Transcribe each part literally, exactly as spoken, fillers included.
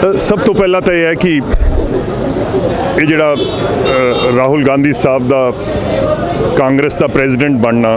सब तो पहला तो यह है कि ये जिहड़ा राहुल गांधी साहब दा कांग्रेस का प्रेजिडेंट बनना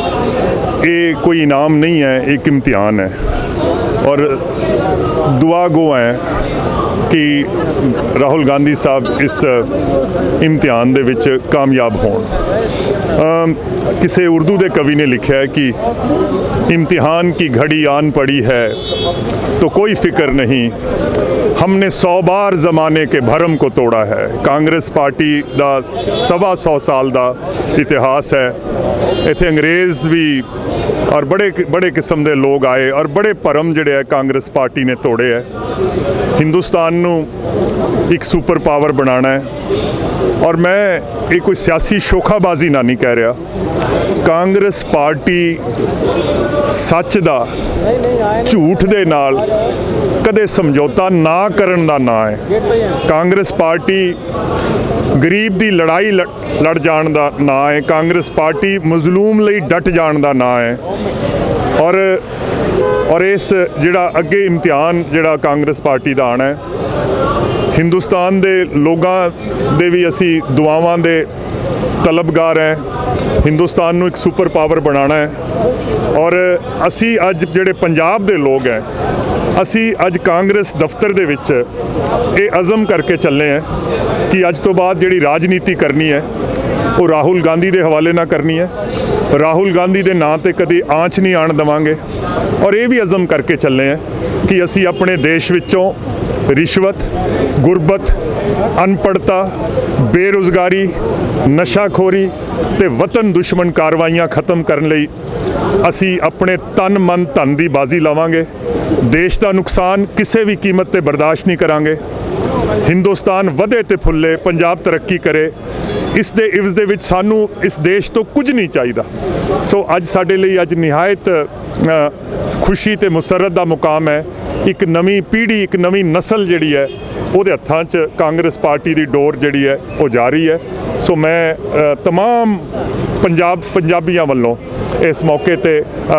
ये कोई इनाम नहीं है, एक इम्तिहान है और दुआ गो है कि राहुल गांधी साहब इस इम्तिहान दे विच कामयाब होण। किसी उर्दू के कवि ने लिखा है कि इम्तिहान की घड़ी आन पड़ी है तो कोई फिक्र नहीं, हमने सौ बार ज़माने के भरम को तोड़ा है। कांग्रेस पार्टी का सवा सौ साल का इतिहास है। इत्थे अंग्रेज़ भी और बड़े बड़े किस्म के लोग आए और बड़े भरम जिहड़े है कांग्रेस पार्टी ने तोड़े है। हिंदुस्तान नू एक सुपर पावर बनाना है और मैं ये कोई सियासी शोखाबाजी ना नहीं कह रहा। कांग्रेस पार्टी सच दा झूठ दे नाल कदे समझौता ना करन दा ना है। कांग्रेस पार्टी गरीब दी लड़ाई लड़ जाण दा ना है। कांग्रेस पार्टी मजलूम लई डट जाण दा ना है। और और इस जिहड़ा अगे इम्तिहान जिहड़ा कांग्रेस पार्टी दा आना है, हिंदुस्तान दे लोगां दे भी असी दुआवां दे तलबगार हैं। हिंदुस्तान नू एक सुपर पावर बनाना है और असी अज जिहड़े पंजाब दे लोग हैं, असी अज कांग्रेस दफ्तर दे विच ये अज़म करके चले हैं कि अज तो बाद जिहड़ी राजनीति करनी है वो राहुल गांधी के हवाले ना करनी है। राहुल गांधी के नाँ ते कभी आँच नहीं आण देवांगे और ये भी अज़म करके चले हैं कि असी अपने देश विचों रिश्वत, गुरबत, अनपढ़ता, बेरोज़गारी, नशाखोरी ते वतन दुश्मन कार्रवाइयाँ खत्म करने लई असी अपने तन मन धन की बाजी लावांगे। देश का नुकसान किसी भी कीमत ते बर्दाश्त नहीं करांगे। हिंदुस्तान वधे ते फुले, पंजाब तरक्की करे, इस दे इवज दे विच सानू इस देश तो कुछ नहीं चाहिए। सो अज साडे लई अज निहायत खुशी ते मुसरत दा मुकाम है। एक नवी पीढ़ी, एक नवी नस्ल जिहड़ी है उहदे हत्थां च कांग्रेस पार्टी की डोर जिहड़ी है वो जारी है। सो मैं तमाम पंजाब पंजाबियों वालों इस मौके ते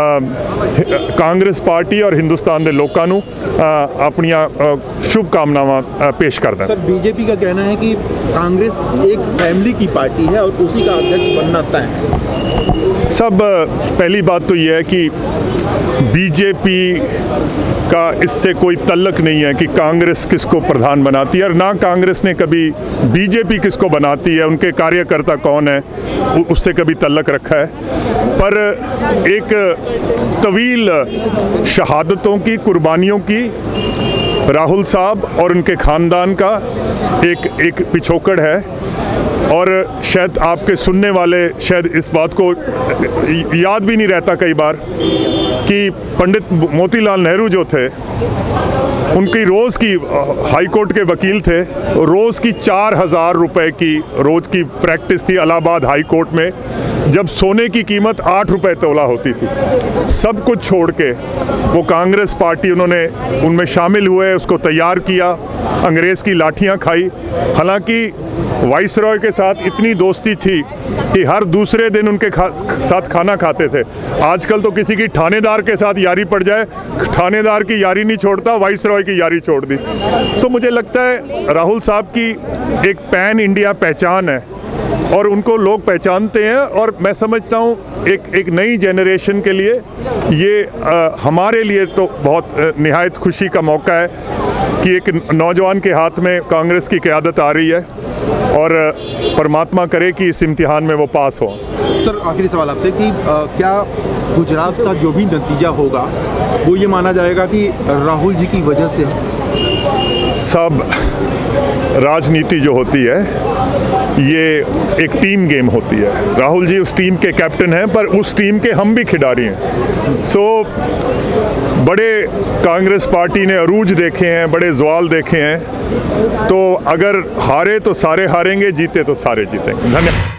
कांग्रेस पार्टी और हिंदुस्तान के लोगों नू अपनियां शुभकामनावां पेश करदा। सर, बीजेपी का कहना है कि कांग्रेस एक फैमिली की पार्टी है और उसी का अध्यक्ष बनना तय है। सब पहली बात तो यह है कि बीजेपी का इससे कोई तल्लक नहीं है कि कांग्रेस किसको प्रधान बनाती है और ना कांग्रेस ने कभी बीजेपी किसको बनाती है, उनके कार्यकर्ता कौन है उससे कभी तल्लक रखा है। पर एक तवील शहादतों की, कुर्बानियों की राहुल साहब और उनके ख़ानदान का एक एक पिछोकड़ है और शायद आपके सुनने वाले शायद इस बात को याद भी नहीं रहता कई बार कि पंडित मोतीलाल नेहरू जो थे, उनकी रोज़ की हाई कोर्ट के वकील थे, रोज़ की चार हज़ार रुपये की रोज़ की प्रैक्टिस थी इलाहाबाद हाई कोर्ट में, जब सोने की कीमत आठ रुपये तोला होती थी। सब कुछ छोड़ के वो कांग्रेस पार्टी उन्होंने उनमें शामिल हुए, उसको तैयार किया, अंग्रेज़ की लाठियाँ खाई। हालांकि वाइसरॉय के साथ इतनी दोस्ती थी कि हर दूसरे दिन उनके खा, साथ खाना खाते थे। आजकल तो किसी की थानेदार के साथ यारी पड़ जाए, थानेदार की यारी नहीं छोड़ता, वाइसरॉय की यारी छोड़ दी। सो मुझे लगता है राहुल साहब की एक पैन इंडिया पहचान है और उनको लोग पहचानते हैं और मैं समझता हूँ एक एक नई जनरेशन के लिए ये आ, हमारे लिए तो बहुत निहायत खुशी का मौका है कि एक नौजवान के हाथ में कांग्रेस की क़यादत आ रही है और परमात्मा करे कि इस इम्तिहान में वो पास हो। सर, आखिरी सवाल आपसे कि आ, क्या गुजरात का जो भी नतीजा होगा वो ये माना जाएगा कि राहुल जी की वजह से है? सब राजनीति जो होती है ये एक टीम गेम होती है। राहुल जी उस टीम के कैप्टन हैं पर उस टीम के हम भी खिलाड़ी हैं। सो बड़े कांग्रेस पार्टी ने अरूज देखे हैं, बड़े ज़वाल देखे हैं, तो अगर हारे तो सारे हारेंगे, जीते तो सारे जीतेंगे। धन्यवाद।